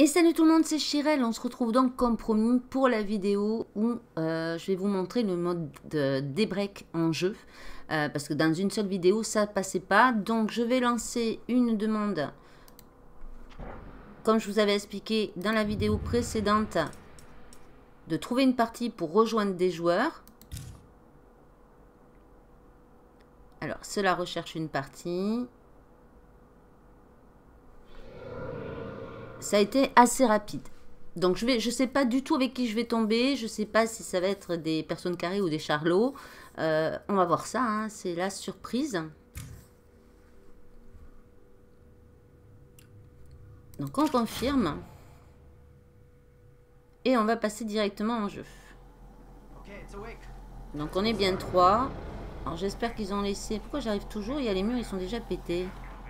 Et salut tout le monde, c'est Chirel. On se retrouve donc comme promis pour la vidéo où je vais vous montrer le mode de débreak en jeu. Parce que dans une seule vidéo, ça passait pas. Donc je vais lancer une demande, comme je vous avais expliqué dans la vidéo précédente, de trouver une partie pour rejoindre des joueurs. Alors, cela recherche une partie. Ça a été assez rapide. Donc je sais pas du tout avec qui je vais tomber. Je sais pas si ça va être des personnes carrées ou des charlots. On va voir ça, hein, c'est la surprise. Donc on confirme. Et on va passer directement en jeu. Donc on est bien 3. Alors j'espère qu'ils ont laissé... Pourquoi j'arrive toujours? Il y a les murs, ils sont déjà pétés.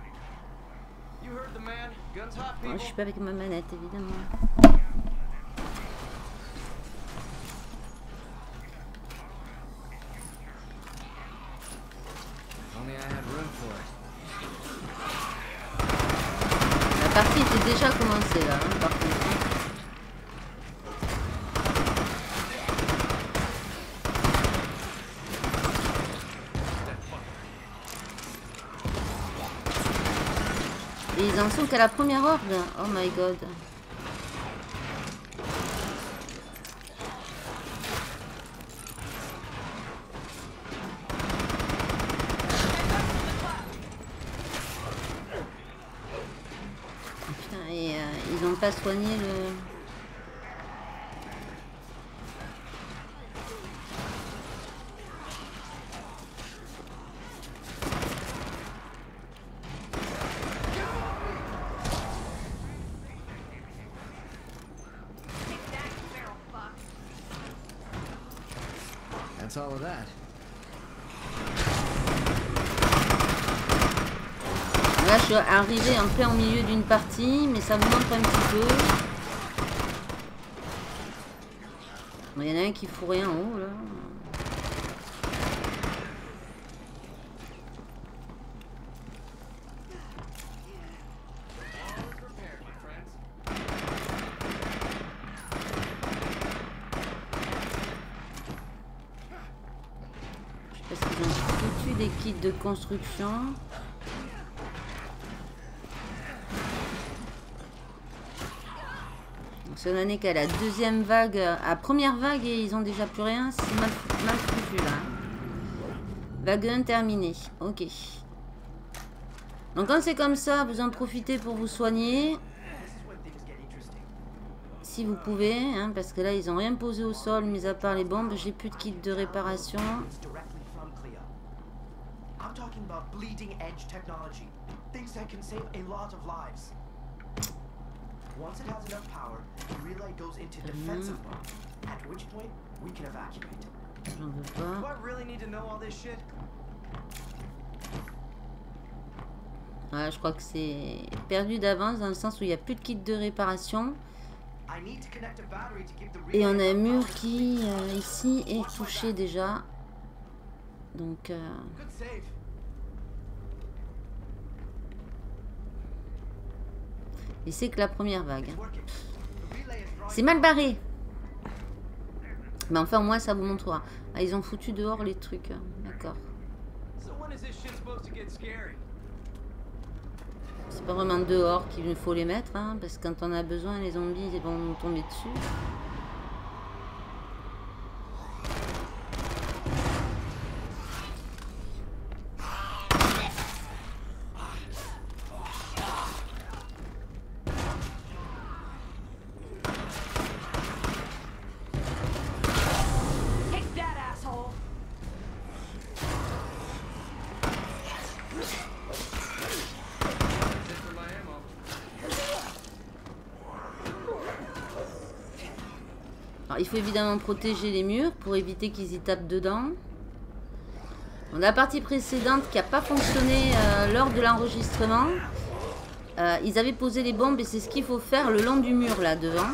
Oh, je suis pas avec ma manette, évidemment. La partie était déjà commencée là, hein, par contre. Et ils en sont qu'à la première horde. Oh my god. Oh, putain, et ils n'ont pas soigné le... All of that. Là, je suis arrivé en plein au milieu d'une partie, mais ça vous montre un petit peu. Il y en a un qui fout rien en haut, là. Parce qu'ils ont foutu des kits de construction. Donc, si on en est qu'à la deuxième vague, à première vague et ils ont déjà plus rien, c'est mal foutu là. Vague 1 terminée. Ok. Donc quand c'est comme ça, vous en profitez pour vous soigner. Si vous pouvez, hein, parce que là ils ont rien posé au sol, mis à part les bombes. J'ai plus de kit de réparation. Talking about bleeding edge technology, things that can save a lot of lives. Once it has enough power, the relay goes into defensive mode, at which point we can evacuate. J'en veux pas. Do I really need to know all this shit? Ouais, je crois que c'est perdu d'avance dans le sens où il n'y a plus de kit de réparation. Et on a un mur qui ici est touché déjà. Donc et c'est que la première vague. C'est mal barré. Mais enfin au moins ça vous montrera. Ah, ils ont foutu dehors les trucs. D'accord. C'est pas vraiment dehors qu'il faut les mettre, hein, parce que quand on a besoin, les zombies ils vont nous tomber dessus. Alors, il faut évidemment protéger les murs pour éviter qu'ils y tapent dedans. Dans la partie précédente qui n'a pas fonctionné lors de l'enregistrement, ils avaient posé les bombes et c'est ce qu'il faut faire le long du mur là devant.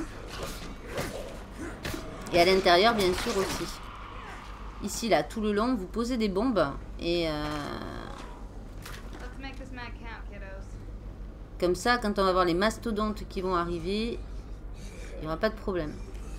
Et à l'intérieur bien sûr aussi. Ici là tout le long vous posez des bombes et Comme ça, quand on va voir les mastodontes qui vont arriver, il n'y aura pas de problème.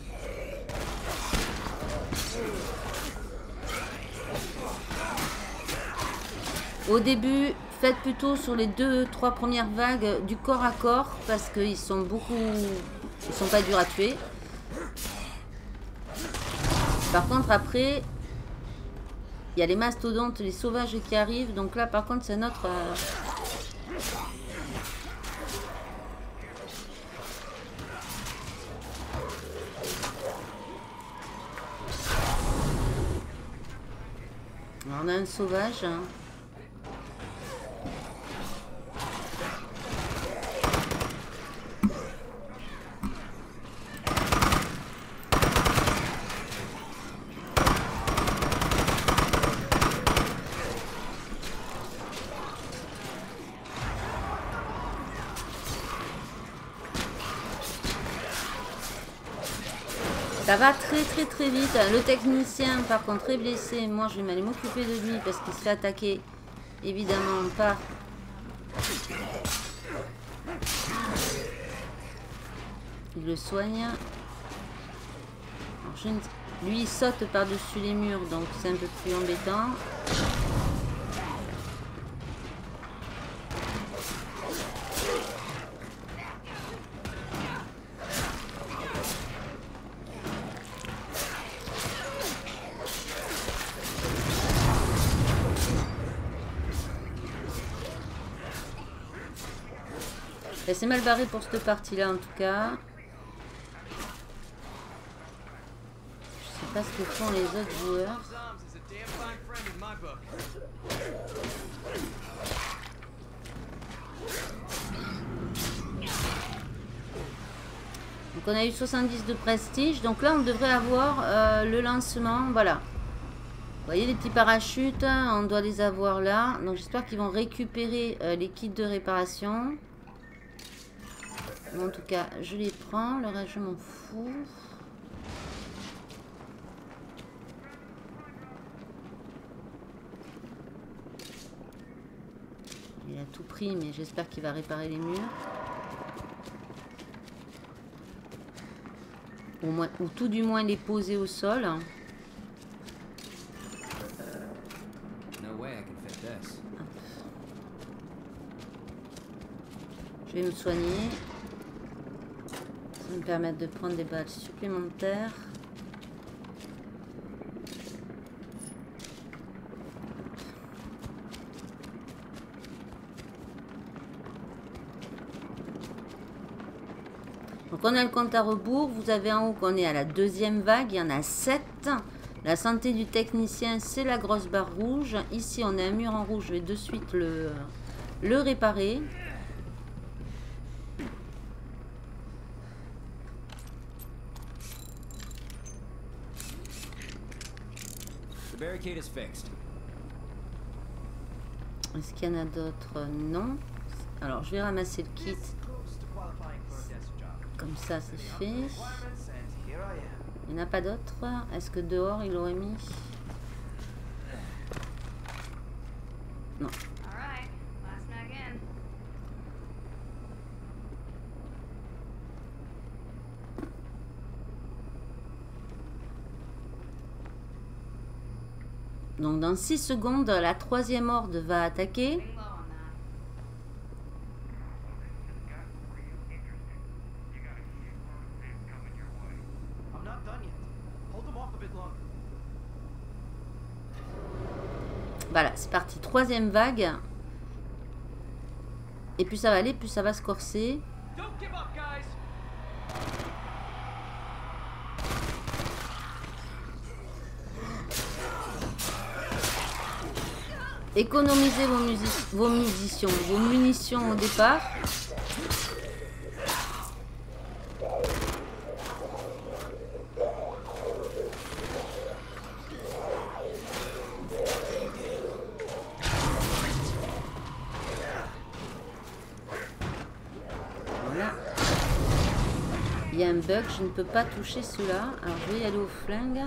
Au début, faites plutôt sur les 2-3 premières vagues du corps à corps parce qu'ils sont ils sont pas durs à tuer. Par contre, après, il y a les mastodontes, les sauvages qui arrivent. Donc là, par contre, c'est notre... Alors, on a un sauvage. Ça va très vite. Le technicien, par contre, est blessé. Moi, je vais aller m'occuper de lui parce qu'il se fait attaquer. Évidemment, par... Il le soigne. Alors, lui, il saute par-dessus les murs, donc c'est un peu plus embêtant. C'est mal barré pour cette partie-là, en tout cas. Je sais pas ce que font les autres joueurs. Donc on a eu 70 de prestige. Donc là, on devrait avoir le lancement. Voilà. Vous voyez les petits parachutes, on doit les avoir là. Donc j'espère qu'ils vont récupérer les kits de réparation. En tout cas, je les prends. Le reste, je m'en fous. Il a tout pris, mais j'espère qu'il va réparer les murs. Au moins, ou tout du moins les poser au sol. Je vais me soigner. Ça va me permettre de prendre des balles supplémentaires. Donc on a le compte à rebours. Vous avez en haut qu'on est à la deuxième vague. Il y en a 7. La santé du technicien, c'est la grosse barre rouge. Ici, on a un mur en rouge. Je vais de suite le réparer. Est-ce qu'il y en a d'autres? Non. Alors, je vais ramasser le kit. Comme ça, c'est fait. Il n'y en a pas d'autres. Est-ce que dehors, il aurait mis? Non. Donc dans 6 secondes, la troisième horde va attaquer. Voilà, c'est parti. Troisième vague. Et plus ça va aller, plus ça va se corser. Économisez vos munitions au départ. Voilà. Il y a un bug, je ne peux pas toucher cela. Alors je vais y aller au flingue.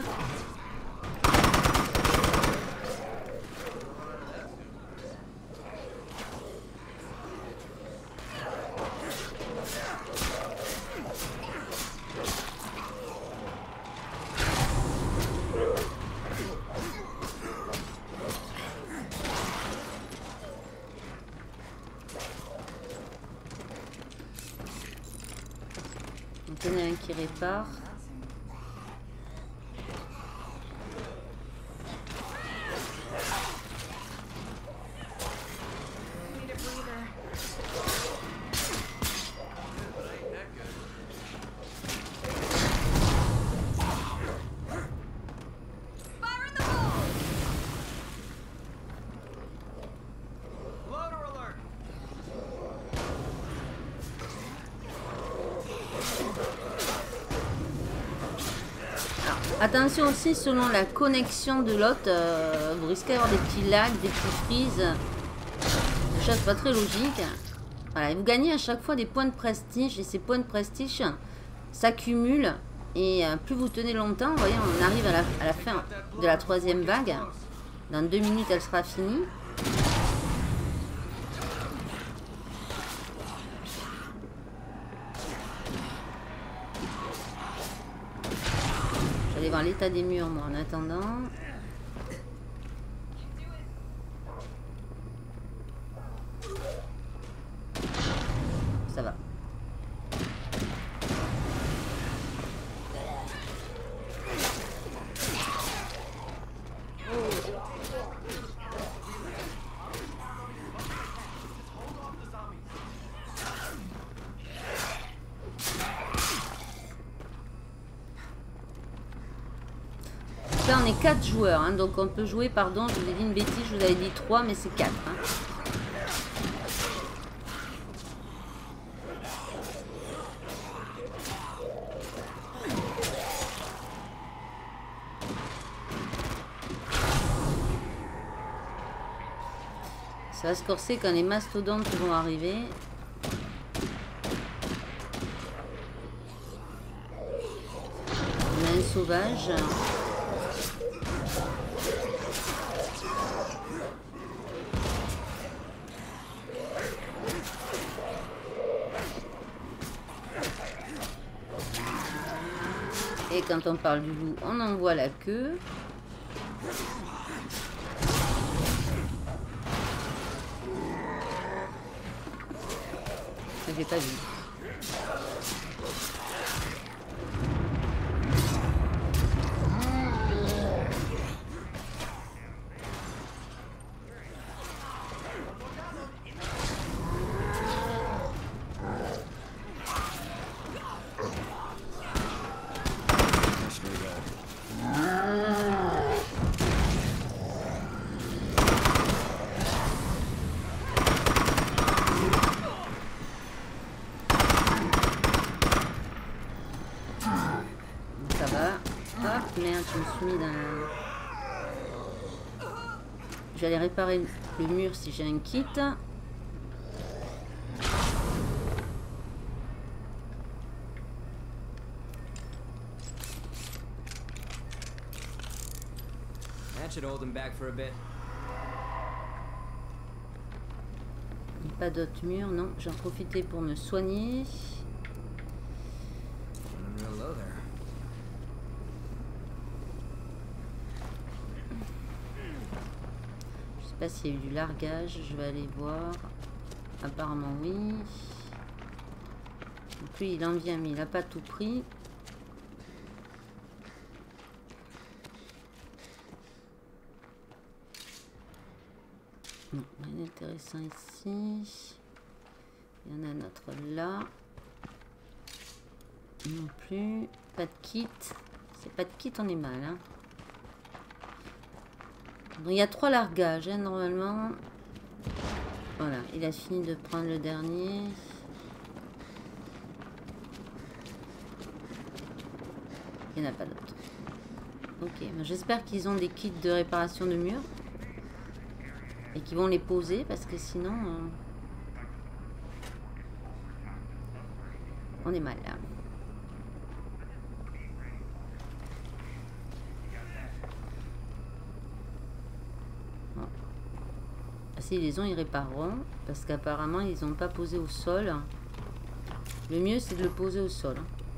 tenez un qui répare. Attention aussi, selon la connexion de l'autre, vous risquez d'avoir des petits lags, des petits freezes, des choses pas très logiques. Voilà, et vous gagnez à chaque fois des points de prestige, et ces points de prestige s'accumulent, et plus vous tenez longtemps, vous voyez, on arrive à la fin de la 3e vague. Dans 2 minutes, elle sera finie. Je vais voir l'état des murs, moi, en attendant. Ça va. Là, on est 4 joueurs, hein, donc on peut jouer, pardon, je vous ai dit une bêtise, je vous avais dit 3, mais c'est 4. Hein. Ça va se corser quand les mastodontes vont arriver. On a un sauvage. Et quand on parle du loup, on en voit la queue. Je l'ai pas vu. Merde, je me suis mis dans la... J'allais réparer le mur si j'ai un kit. Pas d'autres murs, non. J'en profitais pour me soigner. Je sais pas s'il y a eu du largage, je vais aller voir. Apparemment oui. Donc lui il en vient mais il n'a pas tout pris. Non, rien d'intéressant ici. Il y en a un autre là. Non plus. Pas de kit. C'est pas de kit, on est mal. Hein. Donc il y a 3 largages hein, normalement. Voilà, il a fini de prendre le dernier. Il n'y en a pas d'autres. Ok, j'espère qu'ils ont des kits de réparation de murs. Et qu'ils vont les poser parce que sinon... on est mal là. Bon. S'ils les ont, ils répareront. Parce qu'apparemment, ils n'ont pas posé au sol. Le mieux, c'est de le poser au sol.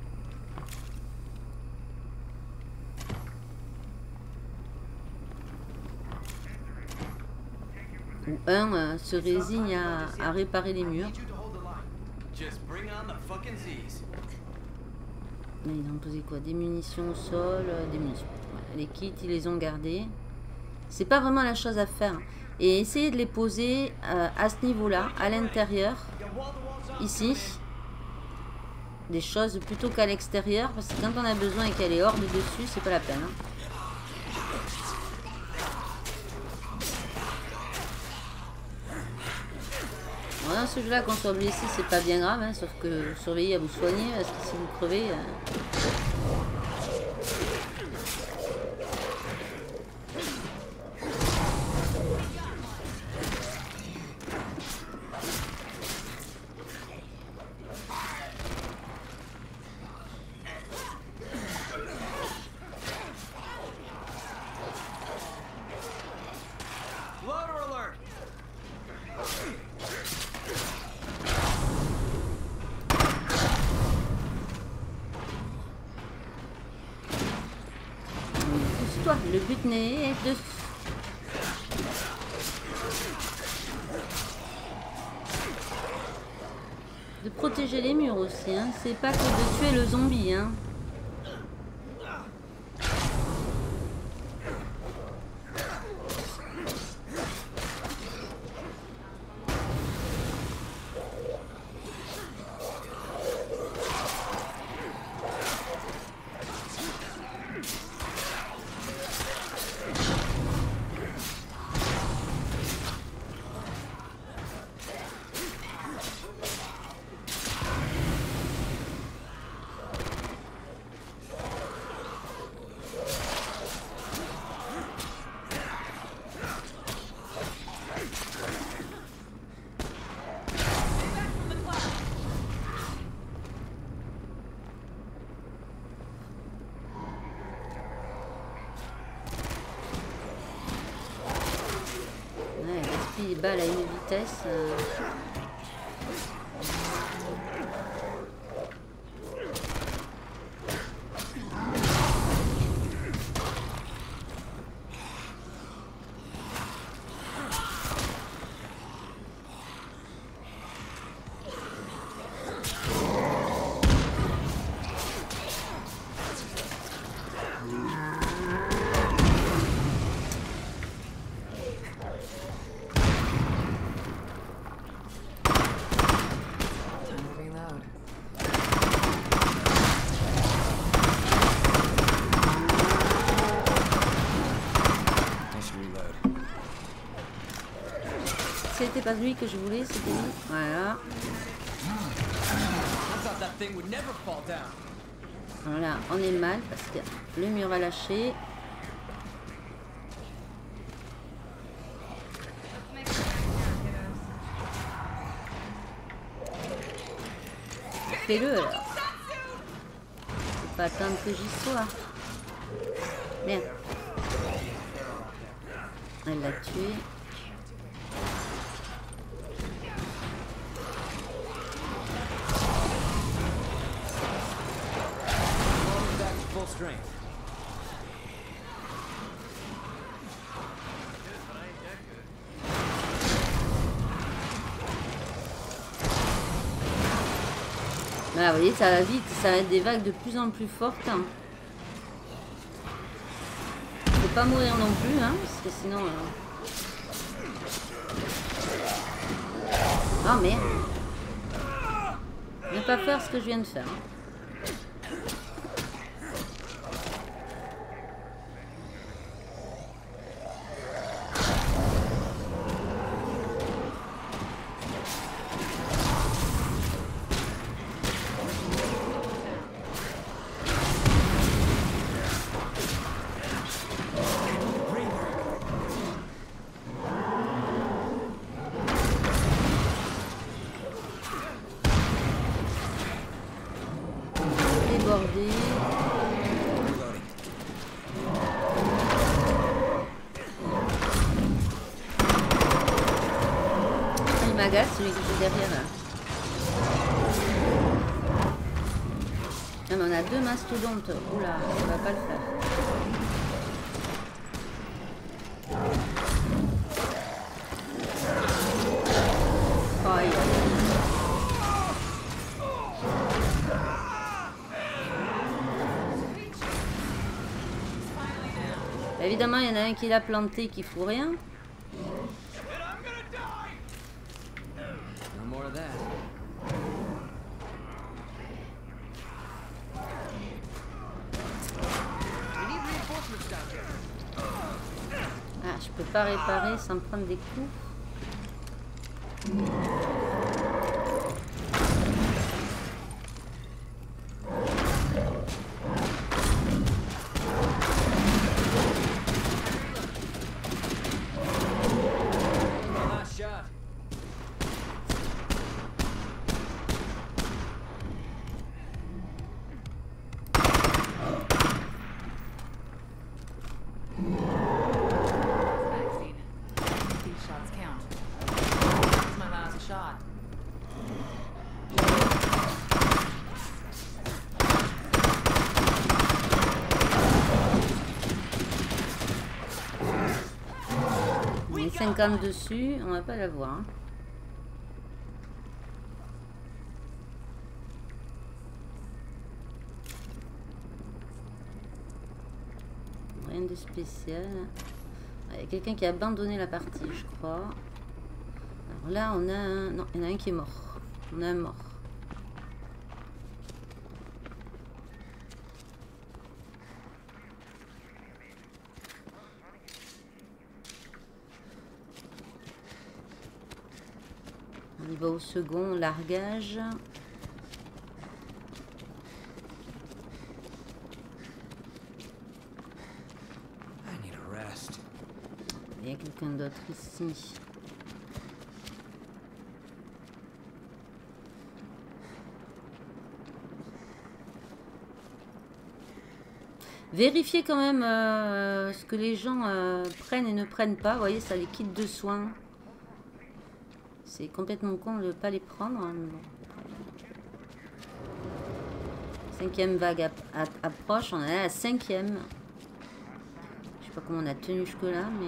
Ou un se résigne à réparer les murs. Là, ils ont posé quoi? Des munitions au sol, des munitions. Voilà, les kits, ils les ont gardés. C'est pas vraiment la chose à faire. Et essayer de les poser à ce niveau-là, à l'intérieur, ici. Des choses plutôt qu'à l'extérieur, parce que quand on a besoin et qu'elle est hors de dessus, c'est pas la peine. Hein. Bon, dans ce jeu-là, qu'on soit blessé, c'est pas bien grave, hein, sauf que surveillez à vous soigner, parce que si vous crevez... Pousse-toi, le but n'est de protéger les murs aussi, hein. C'est pas que de tuer le zombie, hein. Les balles à une vitesse. C'était pas lui que je voulais, c'était lui. Voilà. Voilà, on est mal parce que le mur va lâcher. Fais-le alors. Faut pas attendre que j'y sois. Merde. Elle l'a tué. Voilà, vous voyez, ça va vite, ça va être des vagues de plus en plus fortes. Hein. Faut pas mourir non plus, hein, parce que sinon... Oh merde. Ne pas faire ce que je viens de faire. Hein. Il m'agace celui que j'ai derrière là. Non, mais on a deux mastodontes. Oula, ça va pas le faire. Aïe. Évidemment, il y en a un qui l'a planté qui fout rien. No more of that. We need reinforcements down here. Ah, je peux pas réparer sans prendre des coups. Last shot. Vaccine. These shots count. It's my last shot. On est 50 dessus, on va pas l'avoir. Hein. Rien de spécial. Il y a quelqu'un qui a abandonné la partie, je crois. Alors là, on a un... Non, il y en a un qui est mort. On a un mort. On y va au second, largage. I need a rest. Il y a quelqu'un d'autre ici. Vérifiez quand même ce que les gens prennent et ne prennent pas. Vous voyez, ça, les kits de soins. C'est complètement con de ne pas les prendre. Hein, mais bon. Cinquième vague approche. On en est à la cinquième. Je sais pas comment on a tenu jusque-là, mais...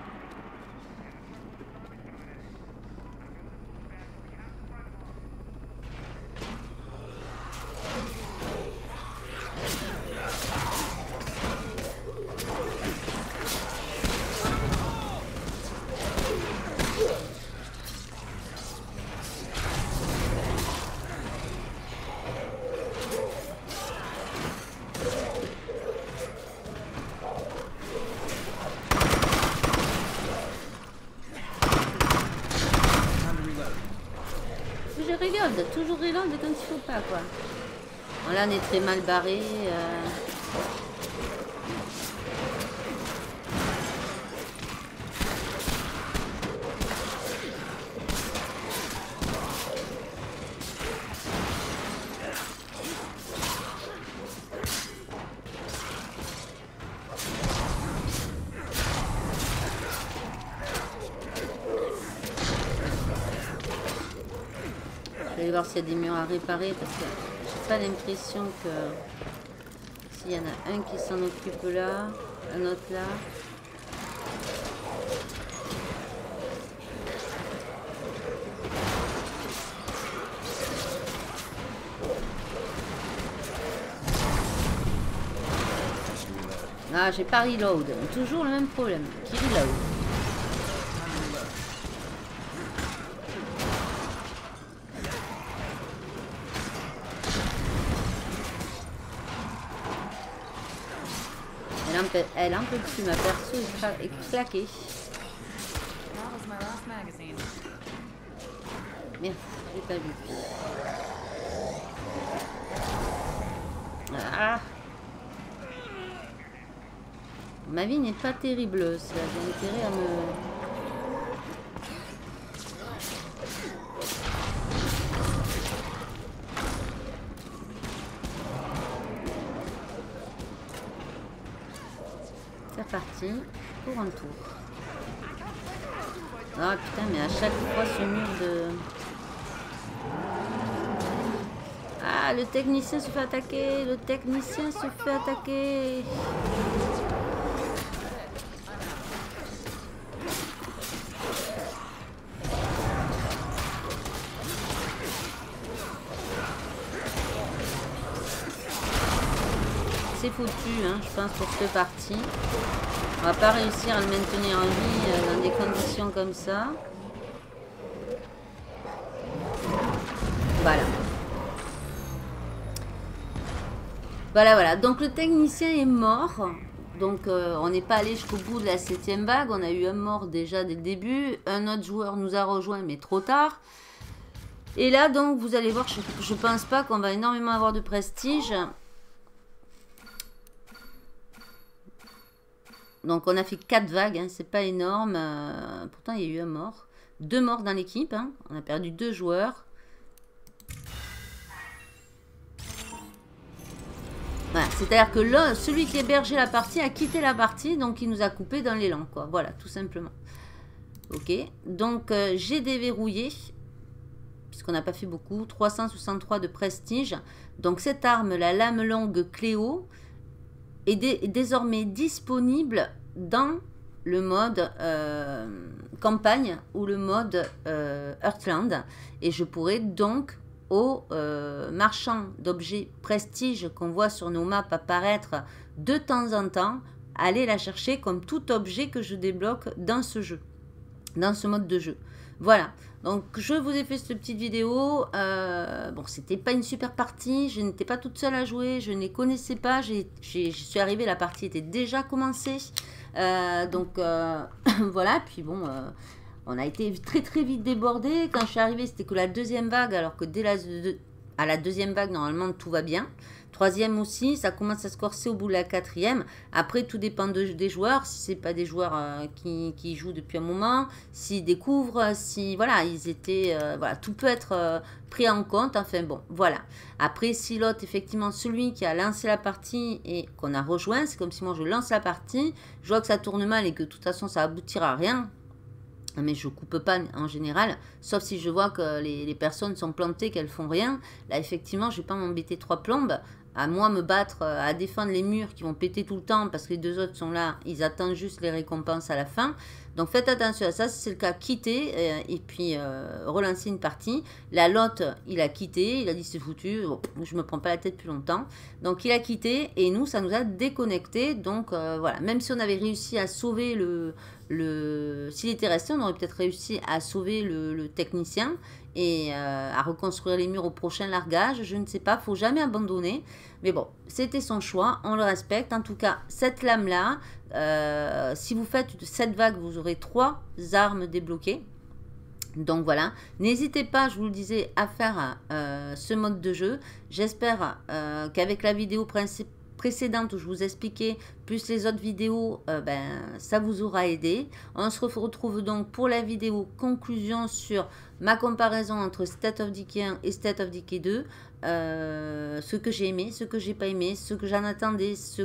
Toujours reload quand il faut pas, quoi. Bon, là on est très mal barré. Je vais voir s'il y a des murs à réparer parce que j'ai pas l'impression que s'il y en a un qui s'en occupe là, un autre là. Ah, j'ai pas reload. Toujours le même problème. Qui reload? Elle en peut plus, ma perso est claquée. That was my last magazine. Merde, j'ai pas vu. Ah. Ma vie n'est pas terrible, ça. J'ai intérêt à me... C'est parti pour un tour. Ah putain, mais à chaque fois ce mur de... Ah, le technicien se fait attaquer. Le technicien se fait attaquer. c'est foutu, hein, je pense, pour cette partie. On va pas réussir à le maintenir en vie dans des conditions comme ça. Voilà. Voilà. Donc le technicien est mort. Donc on n'est pas allé jusqu'au bout de la 7e vague. On a eu un mort déjà dès le début. Un autre joueur nous a rejoint, mais trop tard. Et là, donc, vous allez voir, je pense pas qu'on va énormément avoir de prestige. Donc on a fait 4 vagues, hein, c'est pas énorme. Pourtant il y a eu un mort. 2 morts dans l'équipe, hein. On a perdu 2 joueurs. Voilà, c'est-à-dire que là, celui qui hébergeait la partie a quitté la partie, donc il nous a coupé dans l'élan, quoi. Voilà, tout simplement. Ok, donc j'ai déverrouillé, puisqu'on n'a pas fait beaucoup, 363 de prestige. Donc cette arme, la lame longue Cléo, est désormais disponible dans le mode campagne ou le mode Heartland. Et je pourrais donc aux marchands d'objets prestige qu'on voit sur nos maps apparaître de temps en temps, aller la chercher comme tout objet que je débloque dans ce jeu, dans ce mode de jeu. Voilà, donc je vous ai fait cette petite vidéo. Bon, c'était pas une super partie, je n'étais pas toute seule à jouer, je ne les connaissais pas, je suis arrivée, la partie était déjà commencée. Donc voilà, puis bon... on a été très vite débordé. Quand je suis arrivée, c'était que la 2e vague, alors que dès à la 2e vague, normalement, tout va bien. 3e aussi, ça commence à se corser au bout de la 4e. Après, tout dépend des joueurs. Si c'est pas des joueurs qui jouent depuis un moment, s'ils découvrent, si voilà, ils étaient, voilà, tout peut être pris en compte. Enfin bon, voilà. Après, si l'autre, effectivement, celui qui a lancé la partie et qu'on a rejoint, c'est comme si moi je lance la partie, je vois que ça tourne mal et que de toute façon ça aboutira à rien. Mais je coupe pas en général, sauf si je vois que les personnes sont plantées, qu'elles font rien. Là, effectivement, je vais pas m'embêter 3 plombes, à moi me battre, à défendre les murs qui vont péter tout le temps, parce que les 2 autres sont là, ils attendent juste les récompenses à la fin. Donc faites attention à ça, si c'est le cas, quittez, et puis relancer une partie. Là, l'autre, il a quitté, il a dit c'est foutu, bon, je me prends pas la tête plus longtemps. Donc il a quitté, et nous, ça nous a déconnecté. Donc voilà, même si on avait réussi à sauver s'il était resté, on aurait peut-être réussi à sauver le technicien et à reconstruire les murs au prochain largage. Je ne sais pas, faut jamais abandonner. Mais bon, c'était son choix, on le respecte. En tout cas, cette lame-là, si vous faites cette vague, vous aurez 3 armes débloquées. Donc voilà, n'hésitez pas, je vous le disais, à faire ce mode de jeu. J'espère qu'avec la vidéo précédente où je vous expliquais, plus les autres vidéos, ça vous aura aidé. On se retrouve donc pour la vidéo conclusion sur ma comparaison entre State of Decay 1 et State of Decay 2. Ce que j'ai aimé, ce que j'ai pas aimé, ce que j'en attendais, ce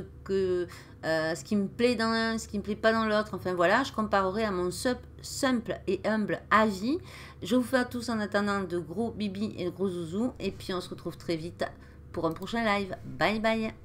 qui me plaît dans l'un, ce qui me plaît pas dans l'autre. Enfin voilà, je comparerai à mon simple et humble avis. Je vous fais à tous en attendant de gros bibi et de gros zouzous. Et puis on se retrouve très vite pour un prochain live. Bye bye.